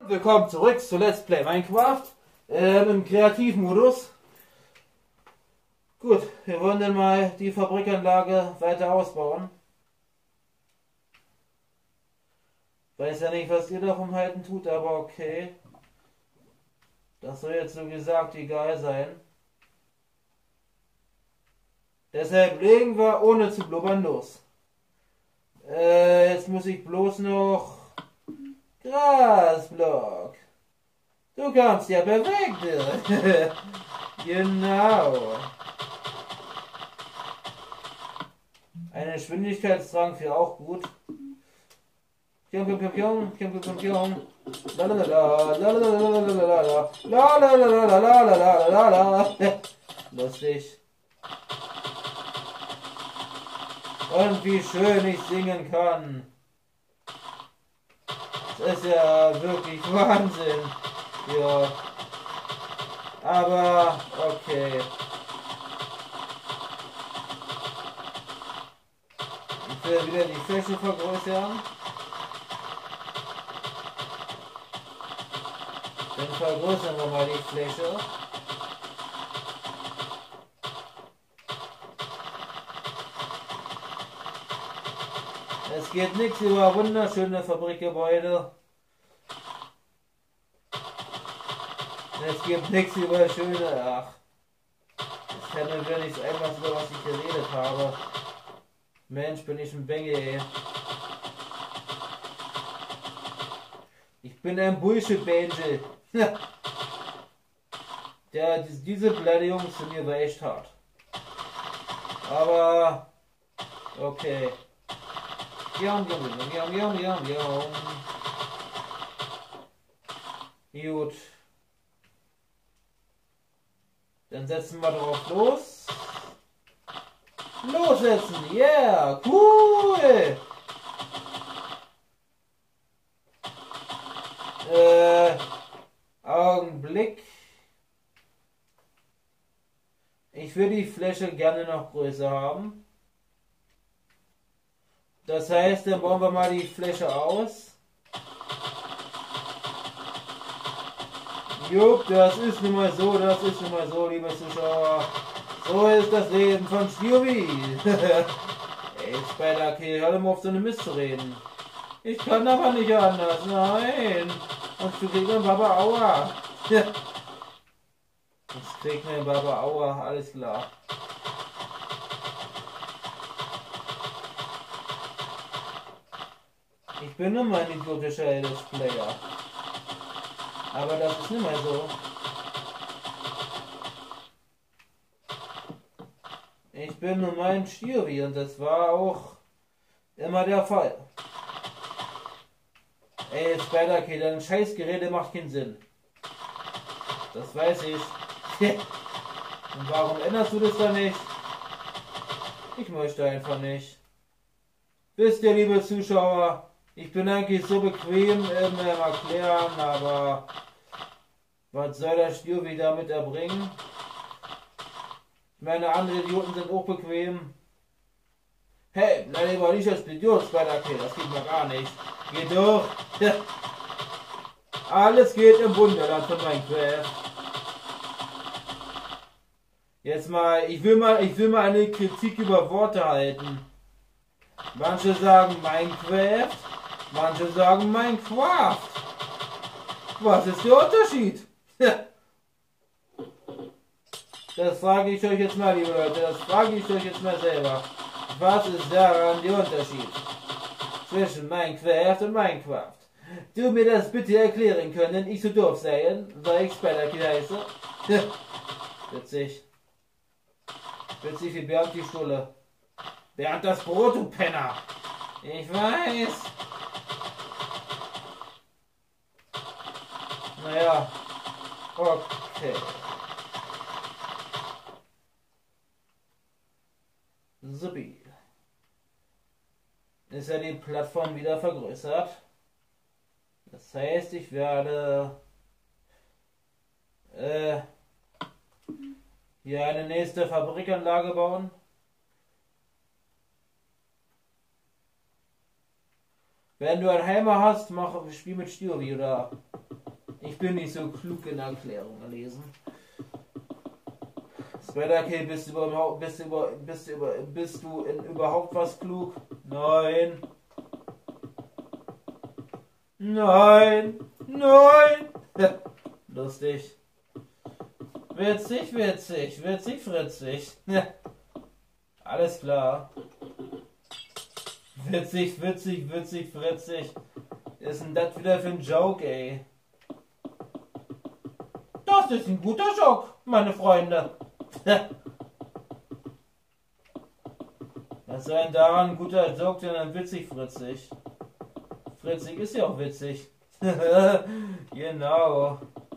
willkommen zurück zu Let's Play Minecraft im Kreativmodus. Gut, wir wollen dann mal die Fabrikanlage weiter ausbauen. Weiß ja nicht, was ihr davon halten tut, aber okay. Das soll jetzt so gesagt egal sein. Deshalb legen wir ohne zu blubbern los. Jetzt muss ich bloß noch Grasblock. Du kommst ja perfekt. Genau. Eine Geschwindigkeitsdrang für auch gut. Lustig. Und wie schön ich singen kann. Das ist ja wirklich Wahnsinn. Ja. Aber okay. Ich will wieder die Fläche vergrößern. Dann vergrößern wir mal die Fläche. Es geht nichts über wunderschöne Fabrikgebäude. Es gibt nichts über schöne. Ach. Ich kann mir wieder nichts ein, über was ich geredet habe. Mensch, bin ich ein Bengel, ey. Ich bin ein Bullshit-Bengel. Ja, diese Beleidigung sind mir echt hart. Aber okay. Gut. Dann setzen wir drauf los. Lossetzen, yeah, cool. Augenblick. Ich würde die Fläche gerne noch größer haben. Das heißt, dann bauen wir mal die Fläche aus. Jupp, das ist nun mal so, liebe Zuschauer. So ist das Leben von Stewie. Ey, Spider-Kill, hör mal auf so eine Mist zu reden. Ich kann aber nicht anders, nein. Und du kriegst mein Baba Aua. Jetzt kriegt mein Baba Aua, alles klar. Ich bin nun mal ein idiotischer Let's Player. Aber das ist nicht mehr so. Ich bin nun mal ein Stewie und das war auch immer der Fall. Ey, Spider-Kill, dein Scheißgerede macht keinen Sinn. Das weiß ich. Und warum änderst du das dann nicht? Ich möchte einfach nicht. Wisst ihr, liebe Zuschauer, ich bin eigentlich so bequem im Erklären, aber was soll der Stewie damit erbringen? Meine anderen Idioten sind auch bequem. Hey, bleib lieber nicht als Idiot, Spider-Kill, das geht mir gar nicht. Geht doch. Alles geht im Wunderland von Minecraft. Jetzt mal, ich will mal eine Kritik über Worte halten. Manche sagen Minecraft, manche sagen Minecraft. Was ist der Unterschied? Das frage ich euch jetzt mal, liebe Leute, das frage ich euch jetzt mal selber. Was ist daran der Unterschied zwischen Minecraft und Minecraft? Du mir das bitte erklären können, ich so doof sein, weil ich Spider-Kill heiße? Witzig. Witzig wie Bernd die Stulle. Bernd das Brot, du Penner. Ich weiß. Naja. Okay. Supi. Ist ja die Plattform wieder vergrößert. Das heißt, ich werde hier eine nächste Fabrikanlage bauen. Wenn du einen Hammer hast, spiel mit Stewie oder Ich bin nicht so klug in Erklärungen lesen. Spider-Kill, bist du in überhaupt was klug? Nein. Nein. Nein. Lustig. Witzig, witzig, witzig, fritzig. Alles klar. Witzig, witzig, witzig, fritzig. Was ist denn das wieder für ein Joke, ey? Das ist ein guter Joke, meine Freunde. Was soll denn daran ein guter Joke denn dann witzig, fritzig? Fritzig ist ja auch witzig. Genau.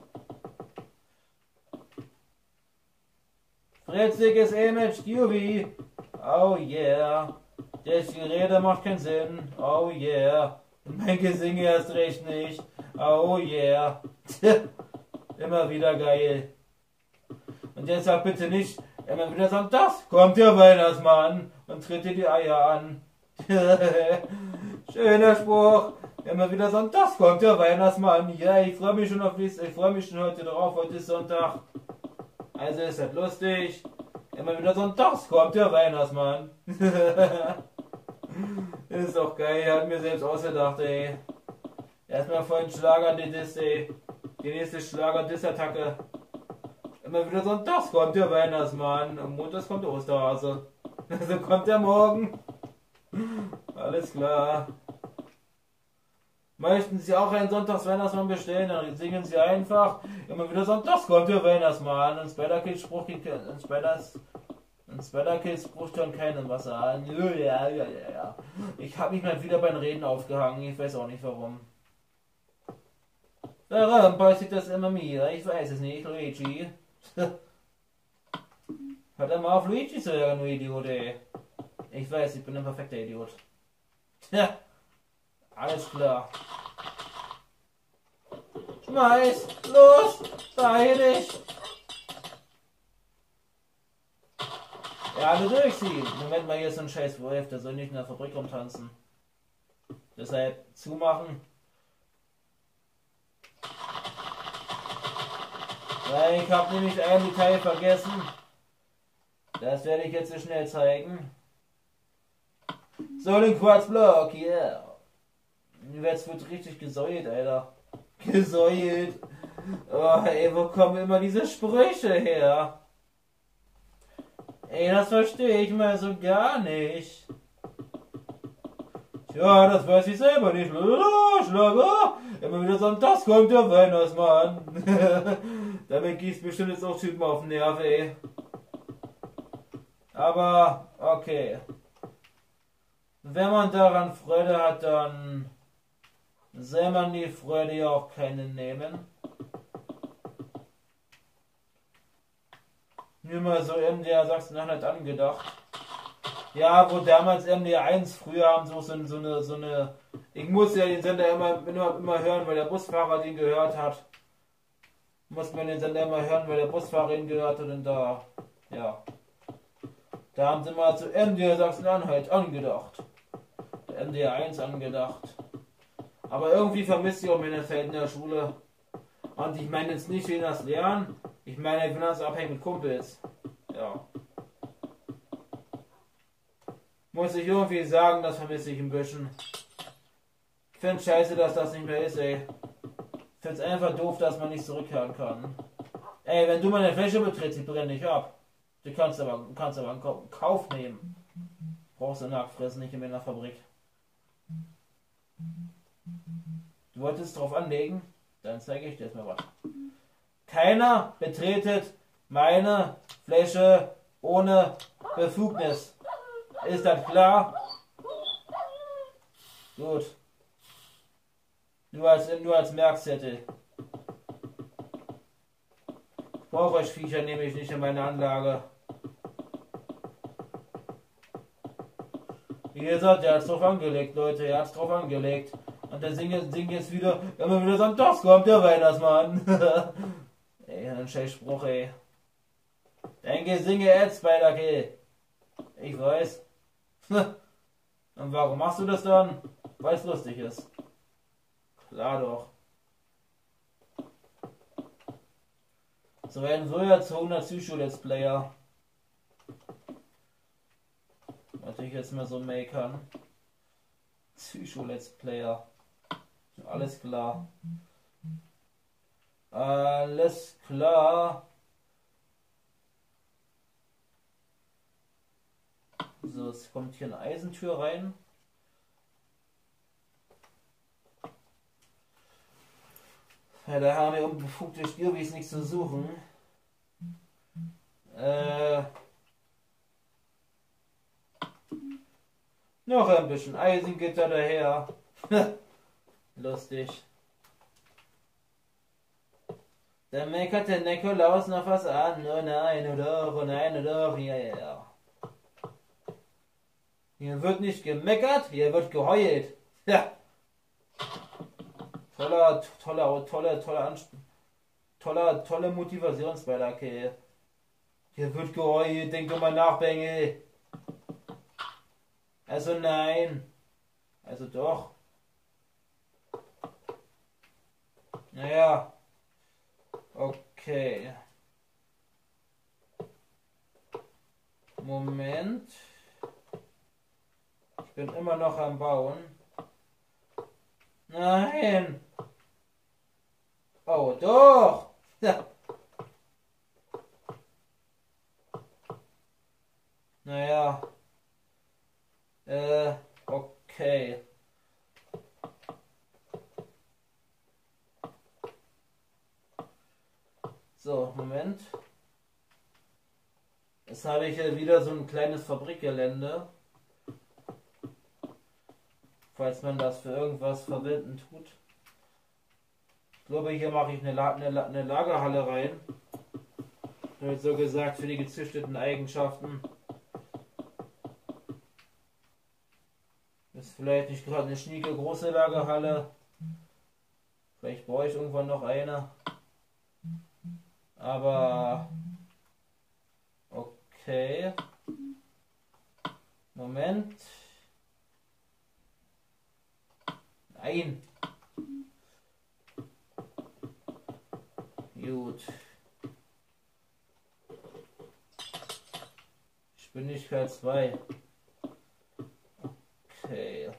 Fritziges Image, QB. Oh yeah. Das Gerede macht keinen Sinn. Oh yeah. Mein Gesinge erst recht nicht. Oh yeah. Immer wieder geil. Und jetzt sag bitte nicht, immer wieder sonntags kommt der Weihnachtsmann und tritt dir die Eier an. Schöner Spruch. Immer wieder sonntags kommt der Weihnachtsmann. Ja, ich freue mich schon auf dies. Ich freue mich schon heute drauf. Heute ist Sonntag. Also ist das lustig. Immer wieder sonntags kommt der Weihnachtsmann. Ist doch geil. Hat mir selbst ausgedacht, ey. Erstmal voll Schlager-Diss, ey. Die nächste Schlager-Diss-Attacke. Immer wieder sonntags kommt der Weihnachtsmann. Am Montags kommt der Osterhase. Also kommt der morgen. Alles klar. Möchten Sie auch einen Sonntags-Weihnachtsmann bestellen, dann singen Sie einfach. Immer wieder sonntags kommt der Weihnachtsmann. Ein Spider-Kill-Spruch kann keinem was an. Ja. Ich habe mich mal wieder beim Reden aufgehangen. Ich weiß auch nicht warum. Warum passiert das immer mir? Ich weiß es nicht, Luigi. Hört er mal auf Luigi zu hören, du Idiot, ey. Ich weiß, ich bin ein perfekter Idiot. Ja, alles klar. Schmeiß, los, beeil dich. Ja, alle durchziehen. Moment mal, hier ist so ein scheiß Wolf, der soll nicht in der Fabrik rumtanzen. Deshalb zumachen. Weil ich habe nämlich ein Detail vergessen. Das werde ich jetzt so schnell zeigen. So, den Quarzblock, yeah. Jetzt wird richtig gesäuert, Alter. Gesäuert. Oh, ey, wo kommen immer diese Sprüche her? Ey, das verstehe ich mal so gar nicht. Tja, das weiß ich selber nicht. Schlager. Immer wieder sagen, das kommt der Weihnachtsmann. Damit gießt bestimmt jetzt auch Typen auf den Nerv, ey. Aber, okay. Wenn man daran Freude hat, dann soll man die Freude ja auch keine nehmen. Nur mal so MDR Sachsen-Anhalt angedacht. Ja, wo damals MDR1 früher haben so eine. Ich muss ja den Sender immer hören, weil der Busfahrer den gehört hat. Muss man den Sender immer hören, weil der Busfahrer ihn gehört hat und da. Ja. Da haben sie mal zu MDR Sachsen-Anhalt angedacht. Der MDR1 angedacht. Aber irgendwie vermisst ich auch meine Zeit in der Schule. Und ich meine jetzt nicht wegen das Lernen. Ich meine, ich bin das abhängig mit Kumpels. Ja. Muss ich irgendwie sagen, das vermisse ich ein bisschen. Ich finde scheiße, dass das nicht mehr ist, ey. Ich finde es einfach doof, dass man nicht zurückhören kann. Ey, wenn du meine Fläche betrittst, ich brenne dich ab. Du kannst aber einen Kauf nehmen. Brauchst du nachfressen, nicht in meiner Fabrik. Du wolltest drauf anlegen? Dann zeige ich dir jetzt mal was. Keiner betretet meine Fläche ohne Befugnis. Ist das klar? Gut. Nur als Merkzettel. Ich brauche euch Viecher nämlich nicht in meiner Anlage. Wie gesagt, der hat's drauf angelegt, Leute. Er hat's drauf angelegt. Und der singt jetzt wieder, immer wieder sonntags kommt der Weihnachtsmann. Ey, ein Scheißspruch, ey. Dein Gesinge jetzt, Spider-Kill. Ich weiß. Und warum machst du das dann? Weil es lustig ist. Klar doch. Und so werden so ja 200 Psycho-Let's Player. Natürlich jetzt mal so makern. Psycho-Let's Player. Alles klar. Alles klar. So, es kommt hier eine Eisentür rein. Ja, da haben wir unbefugte Stürwis nichts zu suchen. Noch ein bisschen Eisengitter daher. Lustig. Da meckert der Nikolaus noch was an. Oh nein, oh nein, doch, ja, ja. Hier wird nicht gemeckert, hier wird geheult. Ja. Tolle Motivationsbeitrag. Hier wird geheult, denk doch mal nach, Bengel. Also nein. Also doch. Naja. Okay. Moment. Ich bin immer noch am Bauen. Nein. Oh, doch. Ja. Naja. Okay. So, Moment. Jetzt habe ich hier wieder so ein kleines Fabrikgelände. Falls man das für irgendwas verwenden tut. Ich glaube, hier mache ich eine Lagerhalle rein. So gesagt, für die gezüchteten Eigenschaften. Ist vielleicht nicht gerade eine schnieke große Lagerhalle. Vielleicht brauche ich irgendwann noch eine. Aber okay. Moment. Nein. Gut. Geschwindigkeit 2. Okay.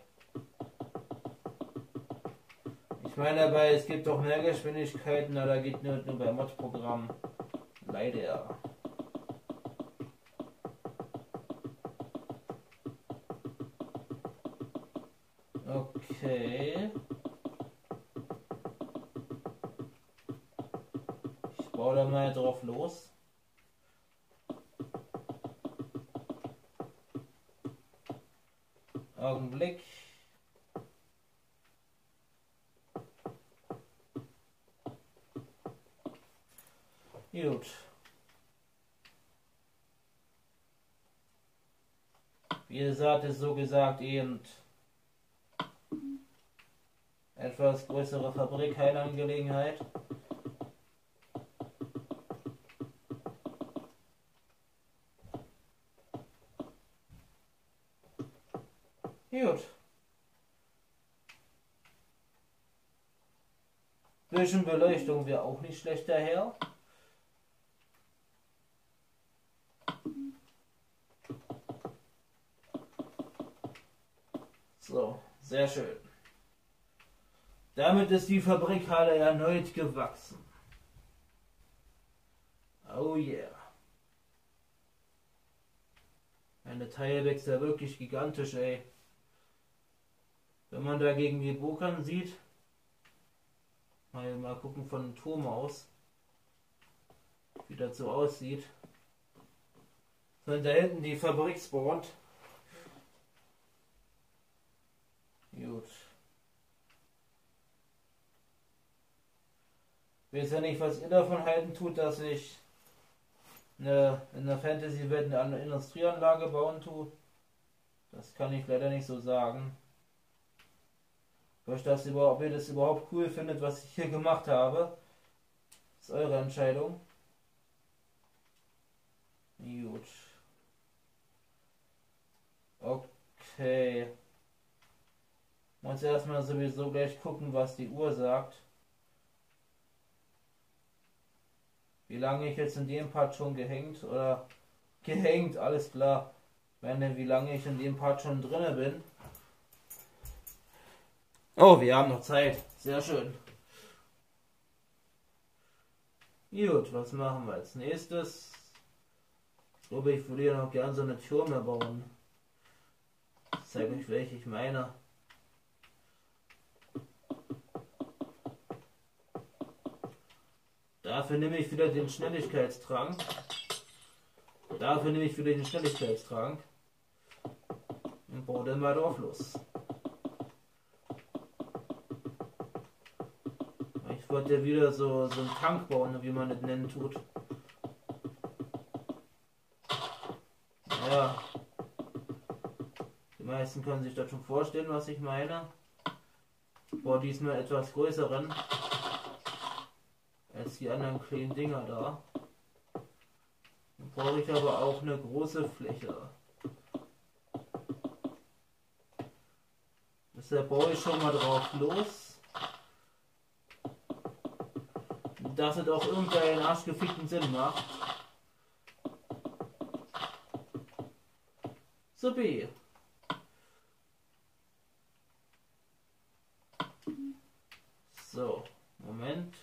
Ich meine dabei, es gibt doch mehr Geschwindigkeiten, aber da geht nur bei Mod-Programmen. Leider. Okay. Ich baue da mal drauf los. Augenblick. Gut. Wie gesagt, ist so gesagt eben etwas größere Fabrik, keine Angelegenheit. Gut. Bisschen Beleuchtung wäre auch nicht schlecht daher. So, sehr schön. Damit ist die Fabrikhalle erneut gewachsen. Oh yeah. Eine Teilweg ist ja wirklich gigantisch, ey. Wenn man dagegen die Burkan sieht, mal gucken von dem Turm aus, wie das so aussieht. Wenn da hinten die Fabrik spawnt. Gut. Ich weiß ja nicht, was ihr davon halten tut, dass ich in der Fantasy-Welt eine Industrieanlage bauen tue. Das kann ich leider nicht so sagen. Ob ihr das überhaupt cool findet, was ich hier gemacht habe, ist eure Entscheidung. Gut. Okay. Muss erstmal sowieso gleich gucken, was die Uhr sagt. wie lange ich jetzt in dem Part schon gehängt oder gehängt, alles klar. Ich meine, wie lange ich in dem Part schon drinne bin. Oh, wir haben noch Zeit. Sehr schön. Gut, was machen wir als nächstes? Ich glaube, ich würde hier noch gern so eine Türme bauen. Ich zeige euch, welche ich meine. Dafür nehme ich wieder den Schnelligkeitstrank. Und baue dann mal drauf los. Ich wollte ja wieder so einen Tank bauen, wie man das nennen tut. Ja. Die meisten können sich das schon vorstellen, was ich meine. Ich baue diesmal etwas größeren als die anderen kleinen Dinger da. Dann brauche ich aber auch eine große Fläche. Deshalb baue ich schon mal drauf los. Dass es auch irgendeinen arschgefickten Sinn macht. Supi. So, Moment.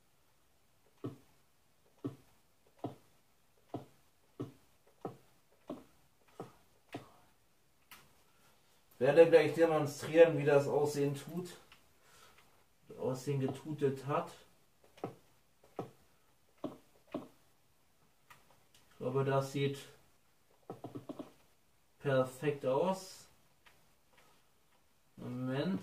Ich werde gleich demonstrieren, wie das Aussehen tut. Das Aussehen getutet hat. Ich glaube, das sieht perfekt aus. Moment.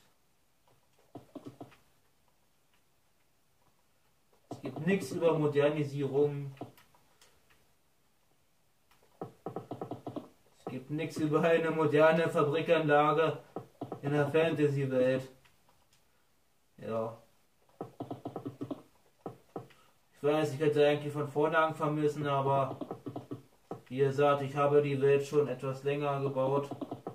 Es gibt nichts über Modernisierung. Es gibt nichts über eine moderne Fabrikanlage in der Fantasy-Welt. Ja. Ich weiß, ich hätte eigentlich von vorne anfangen müssen, aber wie gesagt, ich habe die Welt schon etwas länger gebaut,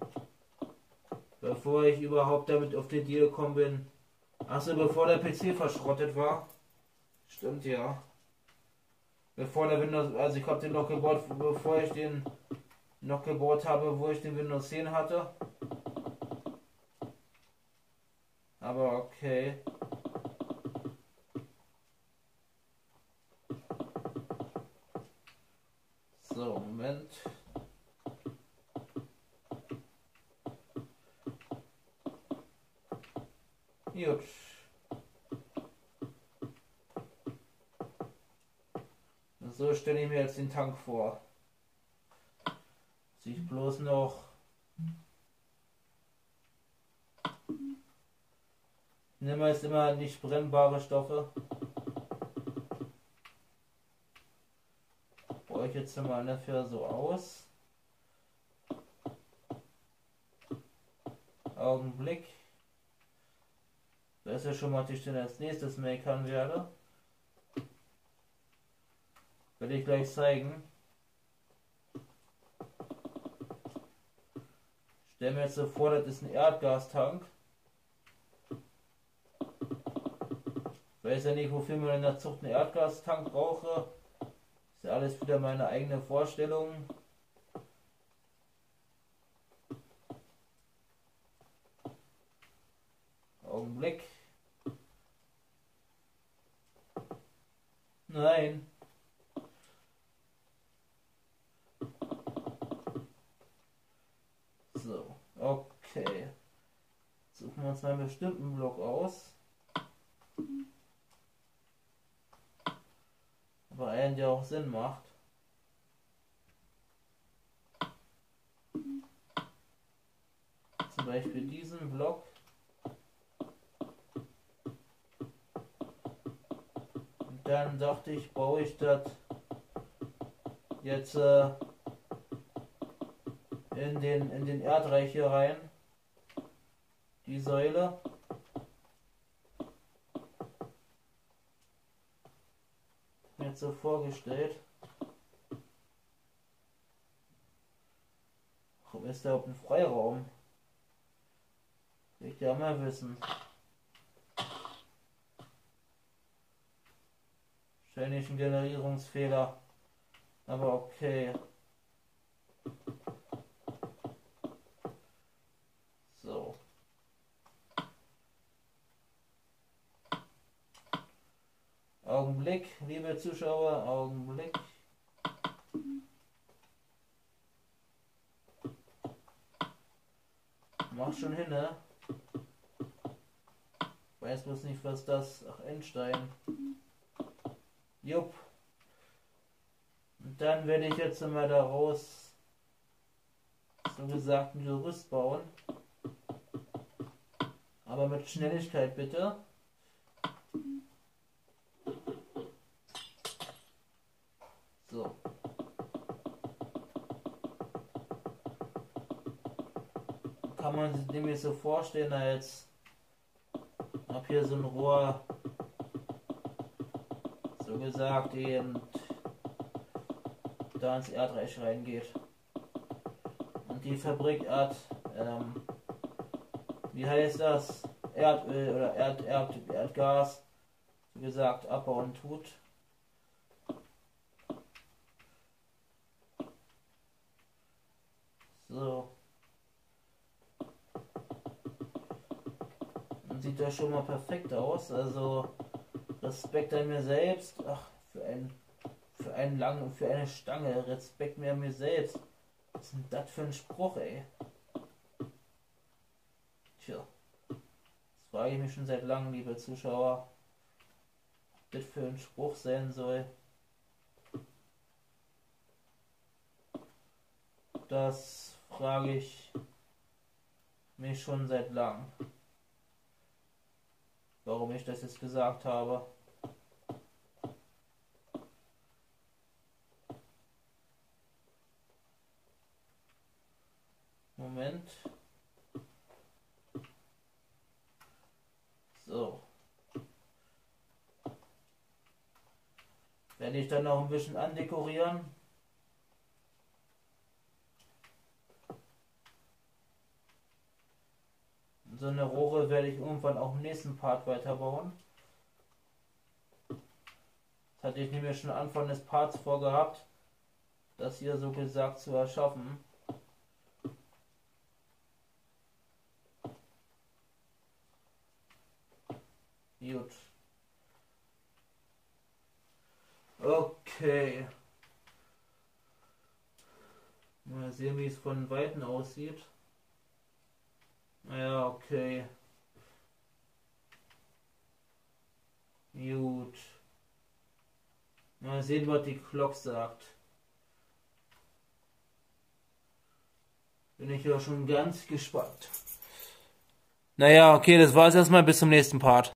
bevor ich überhaupt damit auf die Idee gekommen bin. Achso, bevor der PC verschrottet war. Stimmt, ja. Bevor der Windows, also ich habe den noch gebaut, bevor ich den noch gebaut habe, wo ich den Windows 10 hatte. Aber okay. So, Moment. Gut. So stelle ich mir jetzt den Tank vor. Sich bloß noch nehmen wir jetzt immer nicht brennbare Stoffe. Baue ich jetzt mal ungefähr so aus. Augenblick. Das ist ja schon mal, was ich dann als nächstes makern werde. Werde ich gleich zeigen. Stell mir jetzt so vor, das ist ein Erdgastank. Ich weiß ja nicht, wofür man in der Zucht einen Erdgastank brauche. Ist ja alles wieder meine eigene Vorstellung. Augenblick. Nein. So, okay. Suchen wir uns einen bestimmten Block aus. Aber einen, der auch Sinn macht. Zum Beispiel diesen Block. Und dann dachte ich, baue ich das jetzt in den Erdreich hier rein. Die Säule. Jetzt so vorgestellt. Warum ist da überhaupt ein Freiraum? Will ich ja mal wissen. Wahrscheinlich ein Generierungsfehler. Aber okay. So. Augenblick, liebe Zuschauer, Augenblick. Mach schon hin, ne? Weiß bloß nicht, was das... Ach, Endstein. Jupp. Und dann werde ich jetzt mal daraus so gesagt ein Gerüst bauen. Aber mit Schnelligkeit bitte. So. Kann man sich nämlich so vorstellen, als ob hier so ein Rohr so gesagt eben da ins Erdreich reingeht. Und die Fabrik hat, wie heißt das? Erdöl oder Erdgas, wie gesagt, abbauen tut. So. Und sieht das schon mal perfekt aus. Also Respekt an mir selbst. Ach, für eine Stange. Respekt mir an mir selbst. Was ist denn das für ein Spruch, ey? Tja. Das frage ich mich schon seit langem, liebe Zuschauer. Was das für ein Spruch sein soll. Das frage ich mich schon seit langem. Warum ich das jetzt gesagt habe. Moment. So. Werde ich dann noch ein bisschen andekorieren. So eine Rohre werde ich irgendwann auch im nächsten Part weiterbauen. Das hatte ich nämlich schon Anfang des Parts vorgehabt, das hier so gesagt zu erschaffen. Gut. Okay. Mal sehen, wie es von Weitem aussieht. Ja, okay. Gut. Mal sehen, was die Glock sagt. Bin ich ja schon ganz gespannt. Naja, okay, das war's erstmal. Bis zum nächsten Part.